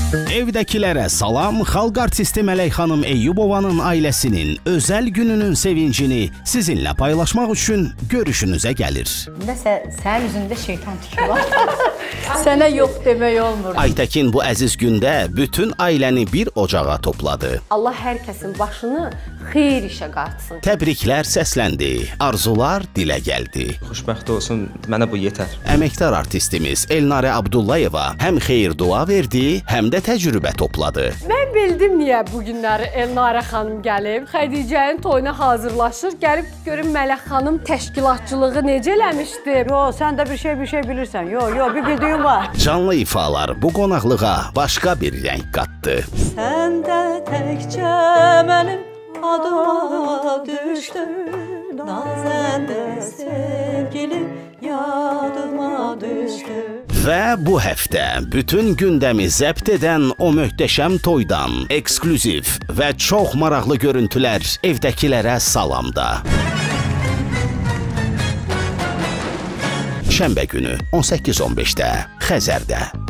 Evdəkilərə salam, xalq artisti Mələk xanım Eyyubovanın ailəsinin özəl gününün sevincini sizinlə paylaşmaq üçün görüşünüzə gəlir. Nəsə, sənin üzündə şeytan tükü var. Sənə yox demək olmur. Aytəkin bu əziz gündə bütün ailəni bir ocağa topladı. Allah hər kəsin başını xeyir işə qatsın. Təbriklər səsləndi, arzular dilə gəldi. Xoşbəxt olsun, mənə bu yetər. Əməkdar artistimiz Elnarə Abdullayeva həm xeyir dua verdi, həm də təcrübə topladı. Mən bildim niyə bu günləri Elnarə xanım gəlib. Xədicənin toyuna hazırlaşır. Gəlib görüm Mələk xanım təşkilatçılığı necə eləmişdi. Yo, sən də bir şey bilirsən. Yo, bir bildiyin var. Canlı ifalar bu qonaqlığa başqa bir rəng qatdı. Sən də təkcə mənim adıma düşdün, nazəndə sevgilim yadıma düşdü. Və bu həftə bütün gündəmi zəbt edən o möhtəşəm toydan ekskluziv və çox maraqlı görüntülər evdəkilərə salamda. Şənbə günü 18:15-də Xəzərdə.